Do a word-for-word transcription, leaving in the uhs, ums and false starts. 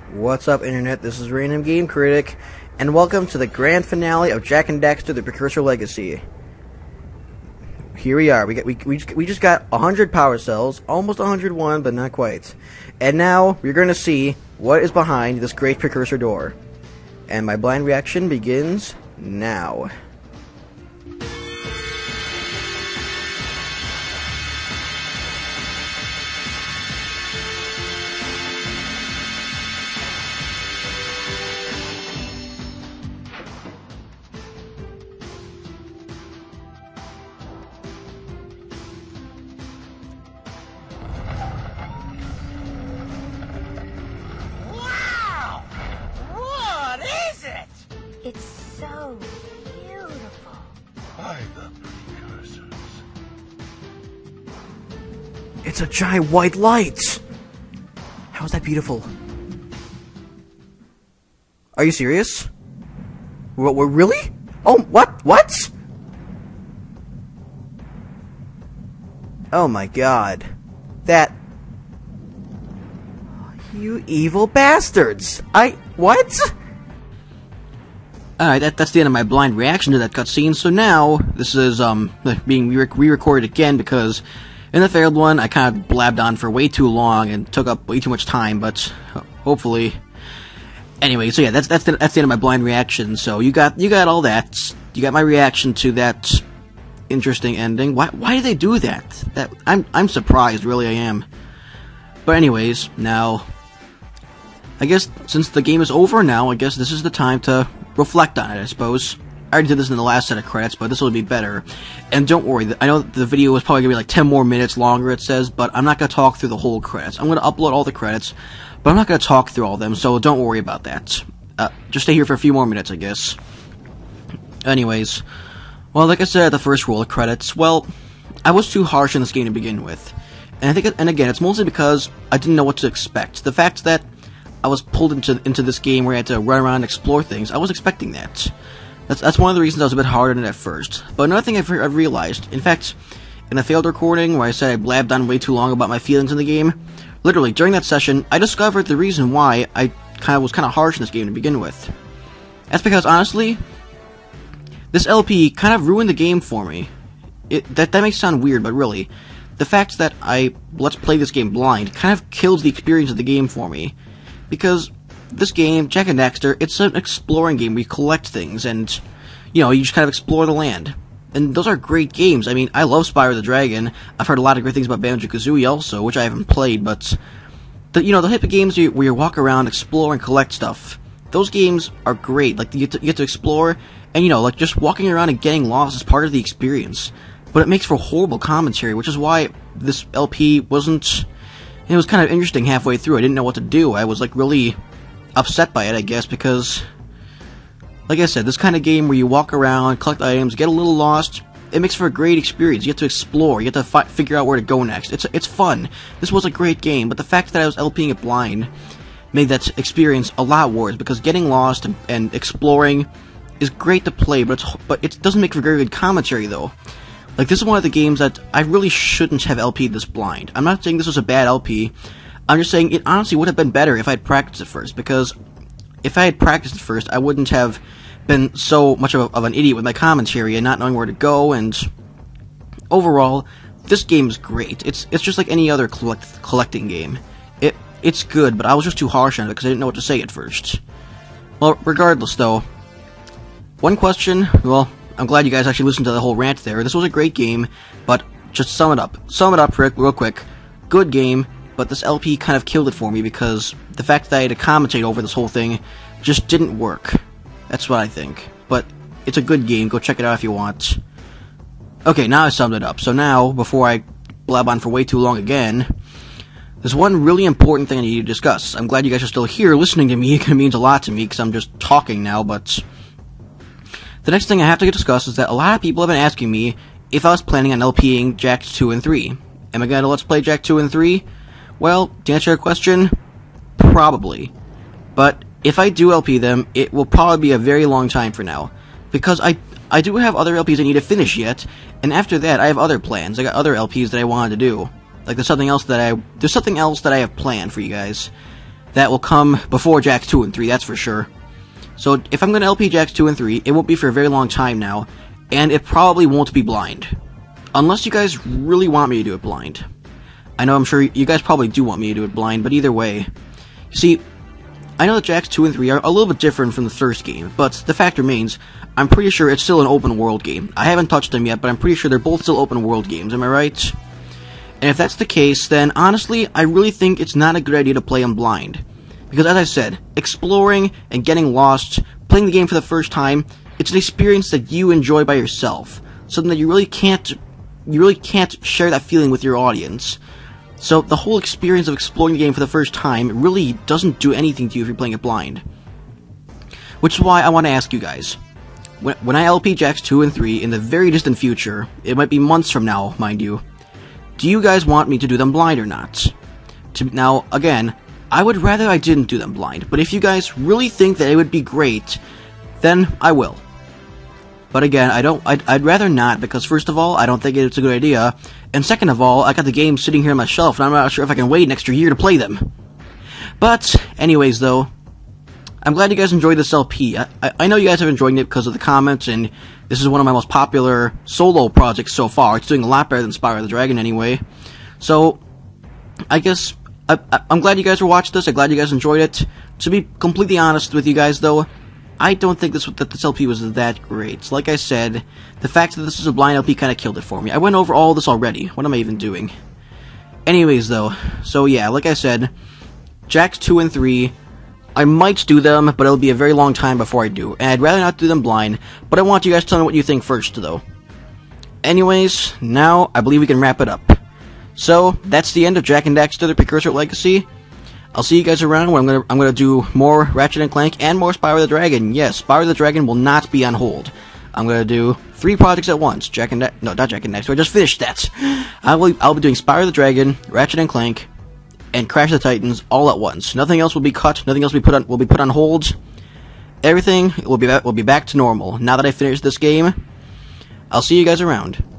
What's up, Internet? This is Random Game Critic, and welcome to the grand finale of Jak and Daxter: The Precursor Legacy. Here we are. We got we we just, we just got one hundred power cells, almost one hundred one, but not quite. And now we're going to see what is behind this great Precursor door. And my blind reaction begins now. It's so beautiful. By the Precursors. It's a giant white light! How is that beautiful? Are you serious? What, what, really? Oh, what? What? Oh my god. That... You evil bastards! I... What? Alright, that, that's the end of my blind reaction to that cutscene, so now, this is, um, being re-recorded again, because in the failed one, I kind of blabbed on for way too long, and took up way too much time, but, hopefully... Anyway, so yeah, that's, that's the, that's the end of my blind reaction, so you got, you got all that, you got my reaction to that interesting ending. Why, why did they do that? That, I'm, I'm surprised, really I am. But anyways, now, I guess, since the game is over now, I guess this is the time to reflect on it, I suppose. I already did this in the last set of credits, but this will be better. And don't worry, I know the video is probably going to be like ten more minutes longer, it says, but I'm not going to talk through the whole credits. I'm going to upload all the credits, but I'm not going to talk through all of them, so don't worry about that. Uh, just stay here for a few more minutes, I guess. Anyways, well, like I said at the first roll of credits, well, I was too harsh in this game to begin with. And I think, and again, it's mostly because I didn't know what to expect. The fact that I was pulled into into this game where I had to run around and explore things, I was expecting that. That's that's one of the reasons I was a bit harder than at first. But another thing I've, I've realized, in fact, in the failed recording where I said I blabbed on way too long about my feelings in the game, literally, during that session, I discovered the reason why I kind of was kind of harsh in this game to begin with. That's because, honestly, this L P kind of ruined the game for me. It, that, that may sound weird, but really, the fact that I let's play this game blind kind of kills the experience of the game for me. Because this game, Jak and Daxter, it's an exploring game where you collect things and, you know, you just kind of explore the land. And those are great games. I mean, I love Spyro the Dragon. I've heard a lot of great things about Banjo-Kazooie also, which I haven't played, but, the, you know, the type of games where you, where you walk around, explore, and collect stuff, those games are great. Like, you get, to, you get to explore, and, you know, like, just walking around and getting lost is part of the experience. But it makes for horrible commentary, which is why this L P wasn't... It was kind of interesting halfway through. I didn't know what to do. I was, like, really upset by it, I guess, because, like I said, this kind of game where you walk around, collect items, get a little lost, it makes for a great experience. You get to explore. You get to fi figure out where to go next. It's it's fun. This was a great game, but the fact that I was LPing it blind made that experience a lot worse, because getting lost and, and exploring is great to play, but, it's, but it doesn't make for very good commentary, though. Like, this is one of the games that I really shouldn't have L P'd this blind. I'm not saying this was a bad L P. I'm just saying it honestly would have been better if I had practiced it first, because if I had practiced it first, I wouldn't have been so much of, a, of an idiot with my commentary and not knowing where to go, and overall, this game is great. It's it's just like any other collect, collecting game. It It's good, but I was just too harsh on it because I didn't know what to say at first. Well, regardless, though, one question, well... I'm glad you guys actually listened to the whole rant there. This was a great game, but just sum it up. Sum it up, Rick, real quick. Good game, but this L P kind of killed it for me because the fact that I had to commentate over this whole thing just didn't work. That's what I think. But it's a good game. Go check it out if you want. Okay, now I summed it up. So now, before I blab on for way too long again, there's one really important thing I need to discuss. I'm glad you guys are still here listening to me. It means a lot to me because I'm just talking now, but... The next thing I have to discuss is that a lot of people have been asking me if I was planning on LPing Jak two and three. Am I going to Let's Play Jak two and three? Well, to answer your question, probably. But if I do L P them, it will probably be a very long time for now. Because I I do have other L Ps I need to finish yet, and after that I have other plans. I got other L Ps that I wanted to do. Like there's something else that I there's something else that I have planned for you guys. that will come before Jacks two and three, that's for sure. So if I'm going to L P Jacks two and three, it won't be for a very long time now, and it probably won't be blind. Unless you guys really want me to do it blind. I know I'm sure you guys probably do want me to do it blind, but either way. You see, I know that Jacks two and three are a little bit different from the first game, but the fact remains, I'm pretty sure it's still an open world game. I haven't touched them yet, but I'm pretty sure they're both still open world games, am I right? And if that's the case, then honestly, I really think it's not a good idea to play them blind. Because as I said, exploring and getting lost, playing the game for the first time, it's an experience that you enjoy by yourself. Something that you really can't, you really can't share that feeling with your audience. So the whole experience of exploring the game for the first time really doesn't do anything to you if you're playing it blind. Which is why I want to ask you guys. When, when I L P Jacks two and three in the very distant future, it might be months from now, mind you, do you guys want me to do them blind or not? To, now, again, I would rather I didn't do them blind, but if you guys really think that it would be great, then I will. But again, I don't. I'd, I'd rather not, because first of all, I don't think it's a good idea, and second of all, I got the game sitting here on my shelf, and I'm not sure if I can wait an extra year to play them. But anyways, though, I'm glad you guys enjoyed this L P. I, I, I know you guys have enjoyed it because of the comments, and this is one of my most popular solo projects so far. It's doing a lot better than Spyro the Dragon anyway. So, I guess I, I, I'm glad you guys were watching this. I'm glad you guys enjoyed it. To be completely honest with you guys, though, I don't think this that this L P was that great. Like I said, the fact that this is a blind L P kind of killed it for me. I went over all this already. What am I even doing? Anyways, though, so yeah, like I said, Jacks two and three, I might do them, but it'll be a very long time before I do. And I'd rather not do them blind, but I want you guys to tell me what you think first, though. Anyways, now I believe we can wrap it up. So, that's the end of Jak and Daxter, the Precursor Legacy. I'll see you guys around when I'm gonna I'm gonna do more Ratchet and Clank and more Spyro the Dragon. Yes, Spyro the Dragon will not be on hold. I'm gonna do three projects at once. Jak and da no, not Jak and Daxter. I just finished that. I will I'll be doing Spyro the Dragon, Ratchet and Clank, and Crash the Titans all at once. Nothing else will be cut. Nothing else will be put on will be put on hold. Everything will be back, will be back to normal now that I finished this game. I'll see you guys around.